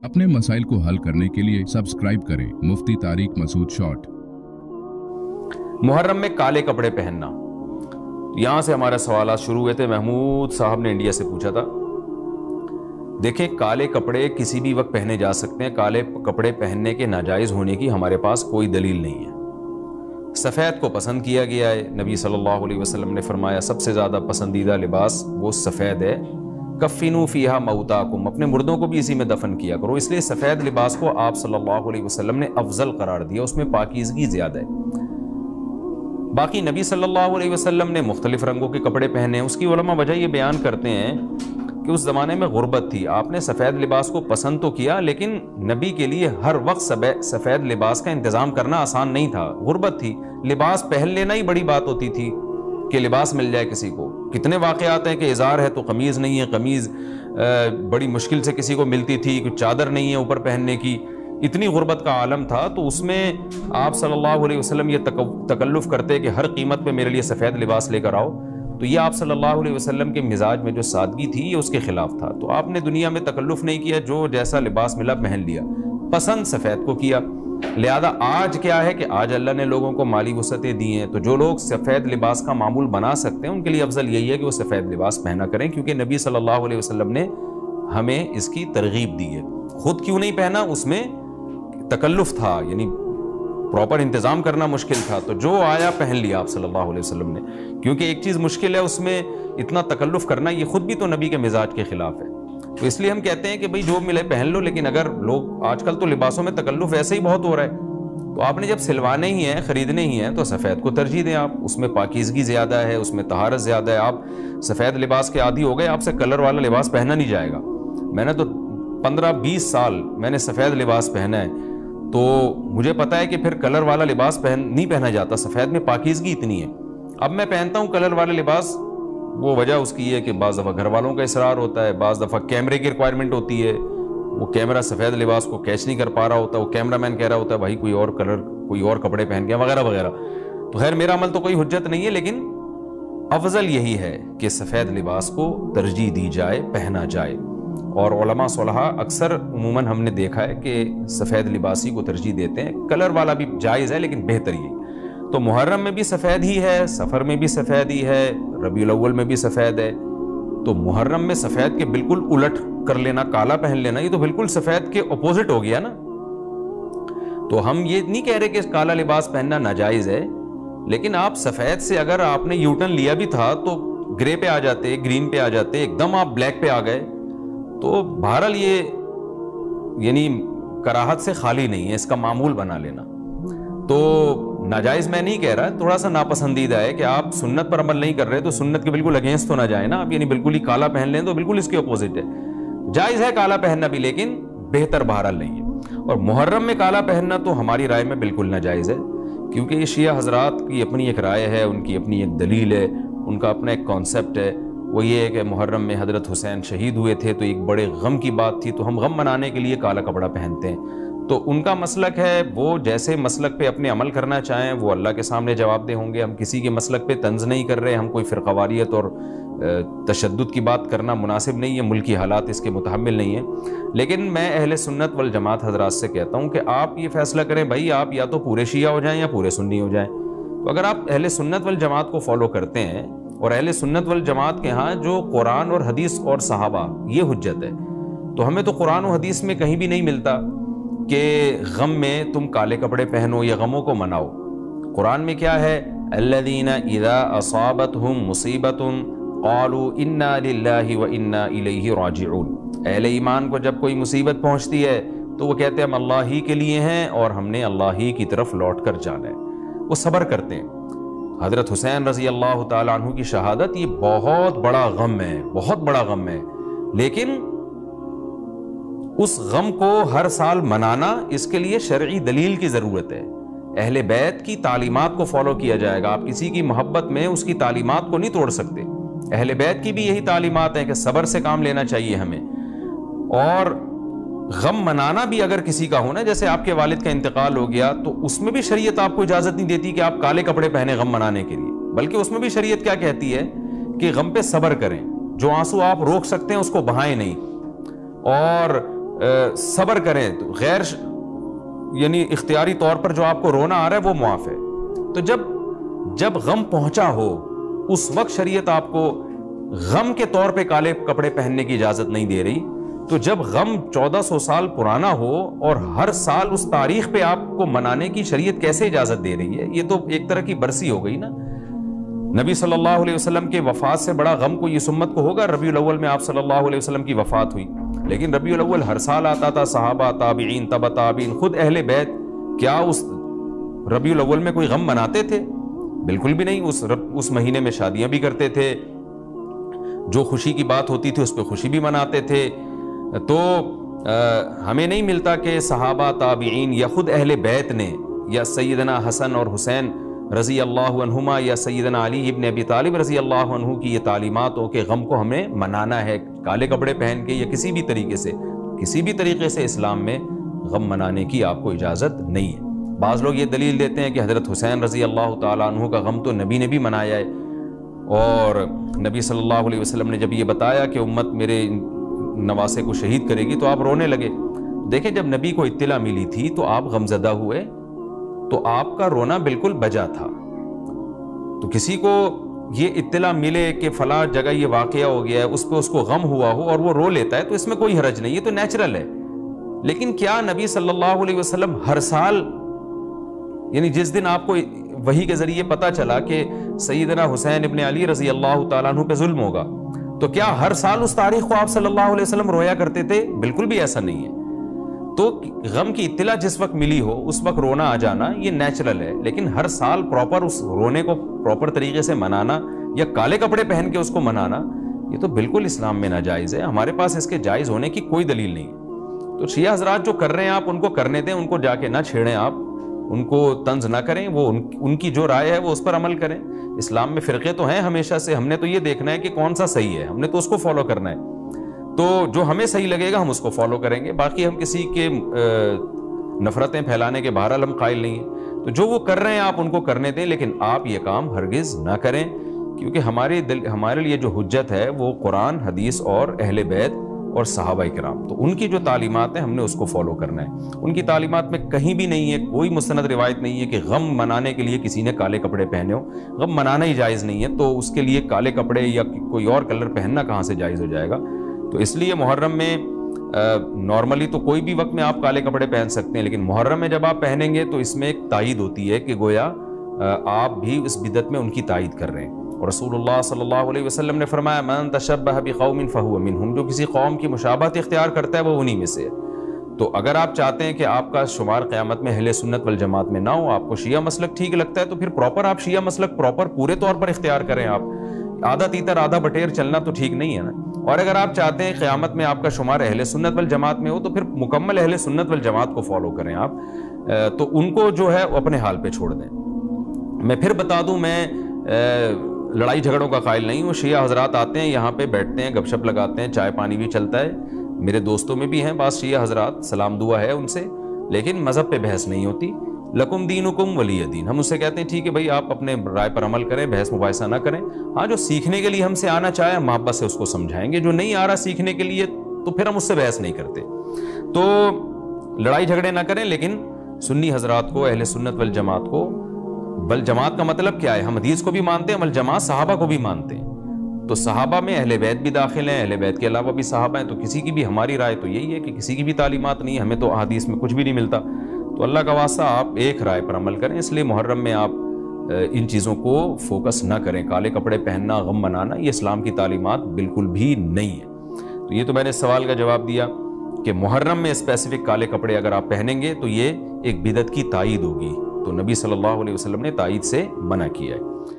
अपने मसाइल को हल करने के लिए सब्सक्राइब करें मुफ्ती तारिक मसूद शॉर्ट। मुहर्रम में काले कपड़े पहनना, यहाँ से हमारे सवाल शुरू हुए थे। महमूद साहब ने इंडिया से पूछा था। देखें, काले कपड़े किसी भी वक्त पहने जा सकते हैं। काले कपड़े पहनने के नाजायज़ होने की हमारे पास कोई दलील नहीं है। सफ़ेद को पसंद किया गया है। नबी सल्लल्लाहु अलैहि वसल्लम ने फरमाया सबसे ज़्यादा पसंदीदा लिबास वो सफ़ेद है। कफ़िनू फ़ीहा मौताकुम, अपने मुर्दों को भी इसी में दफन किया करो। इसलिए सफ़ेद लिबास को आप सल्लल्लाहु अलैहि वसल्लम ने अफजल करार दिया, उसमें पाकीज़गी ज़्यादा है। बाकी नबी सल्लल्लाहु अलैहि वसल्लम ने मुख्तलिफ रंगों के कपड़े पहने। उसकी उलमा वजह ये बयान करते हैं कि उस ज़माने में गुर्बत थी। आपने सफ़ेद लिबास को पसंद तो किया, लेकिन नबी के लिए हर वक्त सफ़ेद लिबास का इंतज़ाम करना आसान नहीं था। गुर्बत थी, लिबास पहन लेना ही बड़ी बात होती थी कि लिबास मिल जाए किसी को। कितने वाक़यात हैं कि इज़ार है तो कमीज़ नहीं है, कमीज़ बड़ी मुश्किल से किसी को मिलती थी, कुछ चादर नहीं है ऊपर पहनने की। इतनी गुर्बत का आलम था, तो उसमें आप सल्लल्लाहु अलैहि वसल्लम ये तकल्लुफ़ करते कि हर कीमत पे मेरे लिए सफ़ेद लिबास लेकर आओ। तो ये आप सल्लल्लाहु अलैहि वसल्लम के मिजाज में जो सादगी थी, ये उसके ख़िलाफ़ था। तो आपने दुनिया में तकल्लुफ़ नहीं किया, जो जैसा लिबास मिला पहन लिया, पसंद सफ़ेद को किया। लिहाजा आज क्या है कि आज अल्लाह ने लोगों को माली वसअतें दी हैं, तो जो लोग सफ़ेद लिबास का मामूल बना सकते हैं उनके लिए अफजल यही है कि वो सफ़ेद लिबास पहना करें, क्योंकि नबी सल्लल्लाहु अलैहि वसल्लम ने हमें इसकी तरगीब दी है। खुद क्यों नहीं पहना, उसमें तकल्लुफ़ था, यानी प्रॉपर इंतज़ाम करना मुश्किल था। तो जो आया पहन लिया आप सल्लल्लाहु अलैहि वसल्लम ने, क्योंकि एक चीज़ मुश्किल है उसमें इतना तकल्लुफ़ करना, ये खुद भी तो नबी के मिजाज के ख़िलाफ़ है। तो इसलिए हम कहते हैं कि भाई जो मिले पहन लो। लेकिन अगर लोग आजकल तो लिबासों में तकल्लुफ़ वैसे ही बहुत हो रहा है, तो आपने जब सिलवाने ही हैं, ख़रीदने ही हैं, तो सफ़ेद को तरजीह दें आप। उसमें पाकीज़गी ज़्यादा है, उसमें तहारत ज़्यादा है। आप सफ़ेद लिबास के आदी हो गए, आपसे कलर वाला लिबास पहना नहीं जाएगा। मैंने तो 15-20 साल मैंने सफ़ेद लिबास पहना है, तो मुझे पता है कि फिर कलर वाला लिबास नहीं पहना जाता। सफ़ेद में पाकीज़गी इतनी है। अब मैं पहनता हूँ कलर वाले लिबास, वो वजह उसकी है कि बाज़ दफ़ा घर वालों का इसरार होता है, बाज़ दफ़ा कैमरे की रिक्वायरमेंट होती है। वो कैमरा सफ़ेद लिबास को कैच नहीं कर पा रहा होता, वो कैमरा मैन कह रहा होता है भाई कोई और कलर, कोई और कपड़े पहन के, वगैरह वगैरह। तो खैर मेरा अमल तो कोई हुज्जत नहीं है, लेकिन अफजल यही है कि सफ़ेद लिबास को तरजीह दी जाए, पहना जाए। और उलमा सुलहा अक्सर उमूमन हमने देखा है कि सफ़ेद लिबासी को तरजीह देते हैं। कलर वाला भी जायज़ है, लेकिन बेहतर ये। तो मुहर्रम में भी सफ़ेद ही है, सफ़र में भी सफ़ेद ही है, रबीउल अव्वल में भी सफ़ेद है। तो मुहर्रम में सफ़ेद के बिल्कुल उलट कर लेना, काला पहन लेना, ये तो बिल्कुल सफ़ेद के अपोजिट हो गया ना। तो हम ये नहीं कह रहे कि काला लिबास पहनना नाजायज़ है, लेकिन आप सफ़ेद से अगर आपने यूटर्न लिया भी था तो ग्रे पे आ जाते, ग्रीन पे आ जाते, एकदम आप ब्लैक पे आ गए, तो बहरहाल ये यानी कराहत से खाली नहीं है, इसका मामूल बना लेना। तो नाजायज़ मैं नहीं कह रहा, थोड़ा सा नापसंदीदा है कि आप सुन्नत पर अमल नहीं कर रहे, तो सुन्नत के बिल्कुल अगेंस्ट तो ना जाए ना आप, यानी बिल्कुल ही काला पहन लें तो बिल्कुल इसके अपोजिट है। जायज़ है काला पहनना भी, लेकिन बेहतर बहरहाल नहीं है। और मुहर्रम में काला पहनना तो हमारी राय में बिल्कुल नाजायज़ है, क्योंकि ये शिया हजरात की अपनी एक राय है, उनकी अपनी एक दलील है, उनका अपना एक कॉन्सेप्ट है। वो ये है कि मुहर्रम में हज़रत हुसैन शहीद हुए थे, तो एक बड़े गम की बात थी, तो हम गम मनाने के लिए काला कपड़ा पहनते हैं। तो उनका मसलक है, वो जैसे मसलक पे अपने अमल करना चाहें वो अल्लाह के सामने जवाबदेह होंगे। हम किसी के मसलक पे तंज़ नहीं कर रहे, हम कोई फ़िरक़वारियत और तशद्दुद की बात करना मुनासिब नहीं है, मुल्की हालात इसके मुतहम्मिल नहीं है। लेकिन मैं अहले सुन्नत वल जमात हज़रात से कहता हूँ कि आप ये फ़ैसला करें भाई, आप या तो पूरे शिया हो जाएँ या पूरे सुन्नी हो जाएँ। तो अगर आप अहले सुन्नत वल जमात को फॉलो करते हैं, और अहले सुन्नत वल जमात के यहाँ जो कुरान और हदीस और सहाबा ये हुज्जत है, तो हमें तो कुरान और हदीस में कहीं भी नहीं मिलता कि गम में तुम काले कपड़े पहनो या गमों को मनाओ। कुरान में क्या है, अल्लज़ीना इज़ा असाबतहुम मुसीबतुन क़ालू इन्ना लिल्लाहि व इन्ना इलैहि राजिऊन। अहले ईमान को जब कोई मुसीबत पहुँचती है तो वो कहते हैं हम अल्लाह ही के लिए हैं और हमने अल्लाह ही की तरफ लौट कर जाना है। वो सब्र करते हैं। हज़रत हुसैन रज़ी अल्लाह ताला अन्हु की शहादत ये बहुत बड़ा गम है, बहुत बड़ा गम है, लेकिन उस गम को हर साल मनाना, इसके लिए शरई दलील की ज़रूरत है। अहले बैत की तालीमात को फॉलो किया जाएगा। आप किसी की मोहब्बत में उसकी तालीमात को नहीं तोड़ सकते। अहले बैत की भी यही तालीमात है कि सब्र से काम लेना चाहिए हमें। और गम मनाना भी अगर किसी का हो ना, जैसे आपके वालिद का इंतकाल हो गया, तो उसमें भी शरीयत आपको इजाज़त नहीं देती कि आप काले कपड़े पहने गम मनाने के लिए, बल्कि उसमें भी शरीयत क्या कहती है कि गम पे सब्र करें, जो आंसू आप रोक सकते हैं उसको बहाएं नहीं। और صبر کریں تو غیر یعنی اختیاری طور پر جو آپ کو رونا آ رہا ہے وہ معاف ہے. تو جب غم پہنچا ہو اس وقت شریعت آپ کو غم کے طور پہ کالے کپڑے پہننے کی اجازت نہیں دے رہی. تو جب غم 1400 سال پرانا ہو اور ہر سال اس تاریخ پہ آپ کو منانے کی شریعت کیسے اجازت دے رہی ہے؟ یہ تو ایک طرح کی برسی ہو گئی نا. نبی صلی اللہ علیہ وسلم کے وفات سے بڑا غم کو اس امت کو ہوگا. ربیع الاول میں آپ صلی اللہ علیہ وسلم کی وفات ہوئی, لیکن ربیع الاول ہر سال آتا تھا. صحابہ, تابعین, تبع تابعین, خود اہل بیت کیا اس ربیع الاول میں کوئی غم مناتے تھے؟ بالکل بھی نہیں. اس مہینے میں شادیاں بھی کرتے تھے, جو خوشی کی بات ہوتی تھی اس پہ خوشی بھی مناتے تھے. تو ہمیں نہیں ملتا کہ صحابہ, تابعین یا خود اہل بیت نے یا سیدنا حسن اور حسین رضی اللہ عنہما یا سیدنا علی ابن ابی طالب رضی اللہ عنہ کی یہ تعلیمات ہو کہ غم کو ہمیں منانا ہے کالے کپڑے پہن کے یا کسی بھی طریقے سے اسلام میں غم منانے کی آپ کو اجازت نہیں ہے. بعض لوگ یہ دلیل دیتے ہیں کہ حضرت حسین رضی اللہ تعالیٰ عنہ کا غم تو نبی نے بھی منایا ہے, اور نبی صلی اللہ علیہ وسلم نے جب یہ بتایا کہ امت میرے نواسے کو شہید کرے گی تو آپ رونے لگے. دیکھیں, جب نبی کو اطلاع ملی تھی تو آپ غمزدہ ہوئے تو آپ کا رونا بالکل بجا تھا. تو کسی کو یہ اطلاع ملے کہ فلاں جگہ یہ واقعہ ہو گیا ہے, اس پہ اس کو غم ہوا ہو اور وہ رو لیتا ہے تو اس میں کوئی حرج نہیں, یہ تو نیچرل ہے. لیکن کیا نبی صلی اللہ علیہ وسلم ہر سال, یعنی جس دن آپ کو وحی کے ذریعے پتا چلا کہ سیدنا حسین ابن علی رضی اللہ تعالیٰ عنہ پہ ظلم ہوگا, تو کیا ہر سال اس تاریخ کو آپ صلی اللہ علیہ وسلم رویا کرتے تھے؟ بالکل بھی ایسا نہیں ہے. تو غم کی اطلاع جس وقت ملی ہو اس وقت رونا آ جانا یہ نیچرل ہے, لیکن ہر سال پراپر اس رونے کو پراپر طریقے سے منانا یا کالے کپڑے پہن کے اس کو منانا یہ تو بالکل اسلام میں ناجائز ہے. ہمارے پاس اس کے جائز ہونے کی کوئی دلیل نہیں. تو شیعہ حضرات جو کر رہے ہیں آپ ان کو کرنے دیں, ان کو جا کے نہ چھیڑیں, آپ ان کو طنز نہ کریں, وہ ان کی جو رائے ہے وہ اس پر عمل کریں. اسلام میں فرقے تو ہیں ہمیشہ سے, ہم نے تو یہ دیکھنا ہے کہ کون سا صحیح ہے, ہم نے تو اس کو فالو کرنا ہے. تو جو ہمیں صحیح لگے گا ہم اس کو فالو کریں گے. باقی ہم کسی کے نفرتیں پھیلانے کے بہرحال ہم قائل نہیں ہیں. تو جو وہ کر رہے ہیں آپ ان کو کرنے دیں, لیکن آپ یہ کام ہرگز نہ کریں, کیونکہ ہمارے لیے جو حجت ہے وہ قرآن, حدیث اور اہل بیت اور صحابہ کرام. تو ان کی جو تعلیمات ہیں ہم نے اس کو فالو کرنا ہے. ان کی تعلیمات میں کہیں بھی نہیں ہے, کوئی مستند روایت نہیں ہے کہ غم منانے کے لیے کسی نے کالے کپڑے پہنے ہو. غم منانا ہی جائز نہیں ہے, تو اس کے لیے کالے کپڑے یا کوئی اور کلر پہننا کہاں سے جائز ہو جائے گا؟ تو اس لیے محرم میں نارملی تو کوئی بھی وقت میں آپ کالے کپڑے پہن سکتے ہیں, لیکن محرم میں جب آپ پہنیں گے تو اس میں ایک تائید ہوتی ہے کہ گویا آپ بھی اس بدعت میں ان کی تائید کر رہے ہیں. اور رسول اللہ صلی اللہ علیہ وسلم نے فرمایا من تشبہ بقوم فہو منہم, جو کسی قوم کی مشابہت اختیار کرتا ہے وہ انہی میں سے ہے. تو اگر آپ چاہتے ہیں کہ آپ کا شمار قیامت میں اہل سنت والجماعت میں نہ ہو, آپ کو شیعہ مسلک ٹھیک لگتا ہے, تو پھر پراپر آپ شیعہ مسلک پراپر پورے طور پر اختیار کریں. آپ آدھا تیتر آدھا بٹیر چلنا تو ٹھیک نہیں ہے نا. اور اگر آپ چاہتے ہیں قیامت میں آپ کا شمار اہل سنت والجماعت میں ہو تو پھر مکمل اہل سنت والجماعت کو فالو کریں آپ. تو ان کو جو ہے اپنے حال پہ چھوڑ دیں. میں پھر بتا دوں, میں لڑائی جھگڑوں کا قائل نہیں ہوں. شیعہ حضرات آتے ہیں یہاں پہ, بیٹھتے ہیں, گپ شپ لگاتے ہیں, چائے پانی بھی چلتا ہے. میرے دوستوں میں بھی ہیں بعض شیعہ حضرات, سلام دعا ہے ان سے, لیکن مذہب پہ بحث نہیں ہوتی. لکم دینکم ولی دین, ہم اس سے کہتے ہیں ٹھیک ہے بھائی آپ اپنے رائے پر عمل کریں, بحث مباحثہ نہ کریں. ہاں جو سیکھنے کے لیے ہم سے آنا چاہے محبت سے اس کو سمجھائیں گے, جو نہیں آ رہا سیکھنے کے لیے تو پھر ہم اس سے بحث نہیں کرتے. تو لڑائی جھگڑے نہ کریں, لیکن سنی حضرات کو, اہل سنت والجماعت کو, بل جماعت کا مطلب کیا ہے؟ ہم حدیث کو بھی مانتے ہیں, بل جماعت صحابہ کو بھی مانتے ہیں. تو صحابہ میں اہل بیت بھی داخل ہیں, اہل بیت کے علاوہ بھی صحابہ ہیں. تو کسی کی بھی, ہماری رائے تو یہی ہے کہ کسی کی بھی تعلیمات نہیں, ہمیں تو احادیث میں کچھ بھی نہیں ملتا. تو اللہ کا واسطہ آپ ایک رائے پر عمل کریں. اس لیے محرم میں آپ ان چیزوں کو فوکس نہ کریں. کالے کپڑے پہننا, غم منانا, یہ اسلام کی تعلیمات بالکل بھی نہیں ہے. تو یہ تو میں نے سوال کا جواب دیا کہ محرم میں اسپیسیفک کالے کپڑے اگر آپ پہنیں گے تو یہ ایک بدعت کی تائید ہوگی. تو نبی صلی اللہ علیہ وسلم نے تائید سے منع کیا ہے.